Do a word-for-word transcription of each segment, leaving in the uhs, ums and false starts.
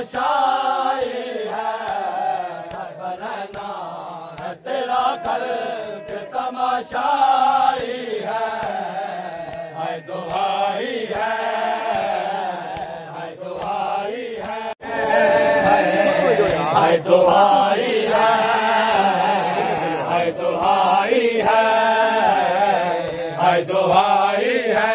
तमाशाई है, रहना है तेरा खल्क तमाशाई है, हाय दुहाई है, हाय दुहाई है, हाय दुहाई है, हाय दुहाई है, हाय दुहाई है।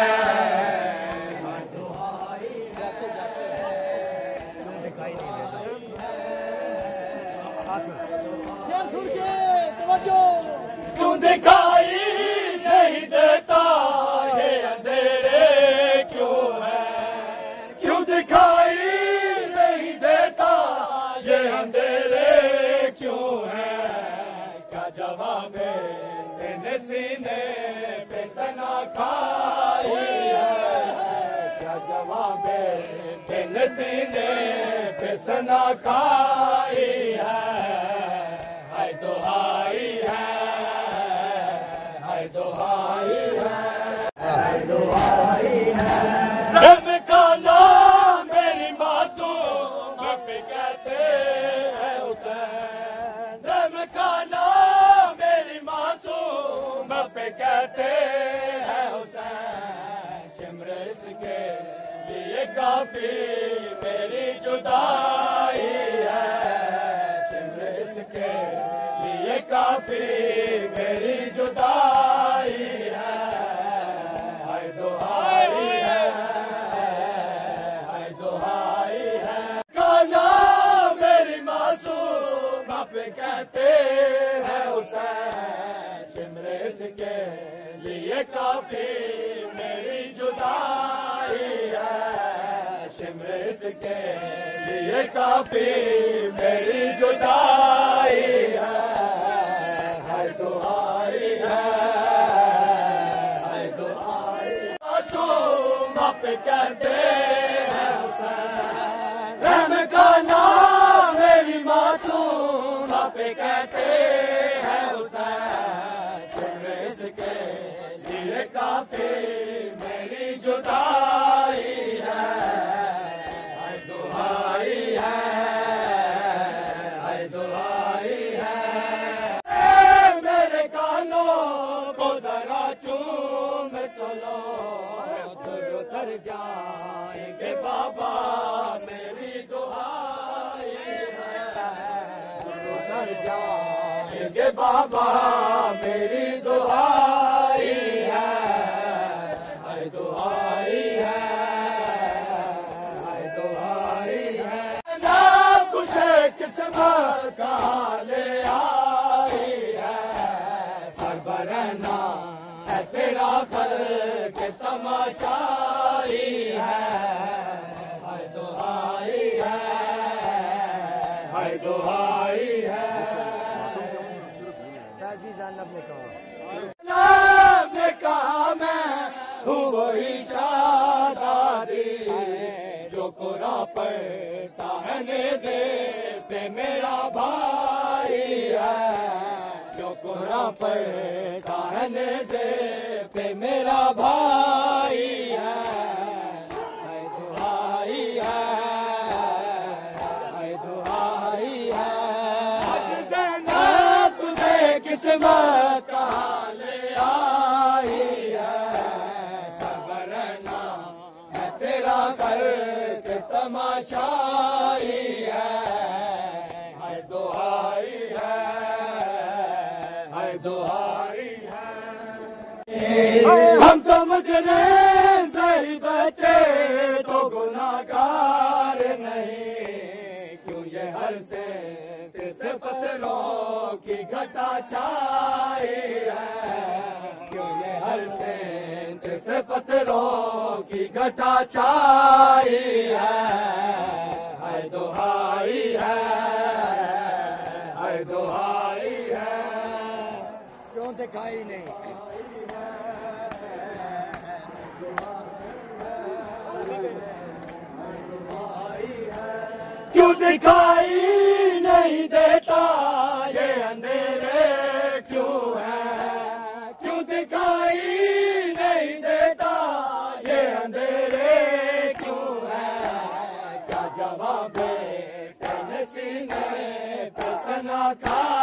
क्यों दिखाई नहीं देता ये अंधेरे क्यों है, क्यों दिखाई नहीं देता ये अंधेरे क्यों है, क्या जवाब है तेरे सीने पे सना खाई है, क्या जवाब है तेरे सीने पे सना खाई है, हाय दुहाई है, हाय दुहाई है, हाय दुहाई है। रब का नाम मेरी मासूम पे कहते हैं हुसैन, रब का नाम मेरी मासूम पे कहते हैं हुसैन, शिमर इसके लिए काफी मेरी जुदाई है, शिमर इसके लिए काफी मेरी जुदाई है, हाय दुहाई है, हाय दुहाई है। काना मेरी मासूम पे कहते हैं हुसैन, शिमर इसके लिए काफी मेरी जुदाई है, शिमर इसके लिए काफी मेरी जुदाई है, हाय दुहाई है, हाय दुहाई। मासूम पे कहते हैं हुसैन, रहम का नाम मेरी मासूम पे कहते हैं हुसैन, शिमर इसके लिए काफी मेरी जुदाई है, हाय दुहाई है, हाय दुहाई है। मेरे कानों को जरा चूम तो लो, दूर उतर जाएंगे बाबा मेरी दुहाई है, दूर उतर जाएंगे बाबा मेरी दुहाई है, हाय दुहाई है, हाय दुहाई है। ना कुछ किस्मत का ले आई है, सरबरना है तेरा खल्क तमाशाई है, हाय दुहाई है, हाय दुहाई है। ने कहा ने कहा मैं हूँ वही शादादी, जो कुरान पढ़ता है नेज़े पे मेरा भाई है, जो कुरान पढ़ता है नेज़े पे मेरा भाई है, हाय दुहाई है, हाय दुहाई है। आज ज़ैनब तुझे किस्मत कहाँ ले आई है, सबरना है तेरा खल्क तमाशाई है, हाय दुहाई है, हाय दुहाई है। हम तो मुजरिम सही बचे तो गुनाहगार नहीं, क्यों ये हर से से पत्थरों की घटा छाई है, क्यों ये हर से से पत्थरों की घटा छाई है, हाय दुहाई है, हाय दुहाई है। क्यों दिखाई नहीं क्यों दिखाई नहीं देता ये अंधेरे क्यों है, क्यों दिखाई नहीं देता ये अंधेरे क्यों है, क्या जवाब है सीने पे सना खा